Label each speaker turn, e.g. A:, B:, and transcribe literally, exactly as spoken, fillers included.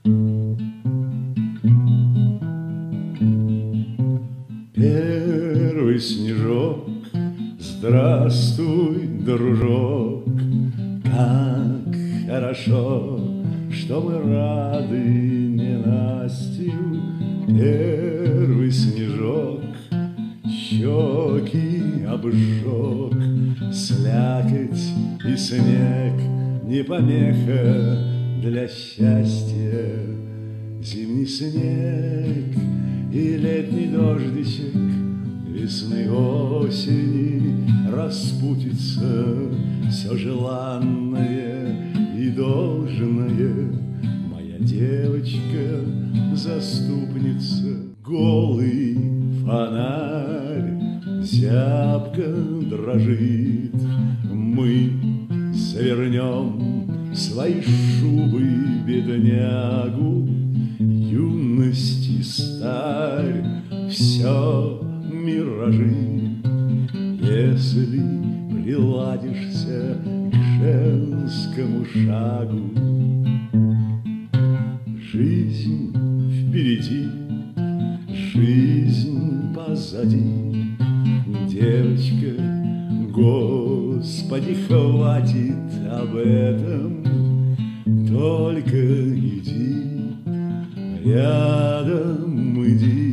A: Первый снежок, здравствуй, дружок, как хорошо, что мы рады ненастью. Первый снежок щеки обжег, слякоть и снег не помеха для счастья. Зимний снег и летний дождичек, весны, осени распутится все желанное и должное. Моя девочка, заступница, голый фонарь зябко дрожит. Мы свернем свои шубы беднягу, юности старь, все миражи. Если приладишься к женскому шагу, жизнь впереди, жизнь позади. Девочка, Господи, хватит об этом, только иди рядом, иди.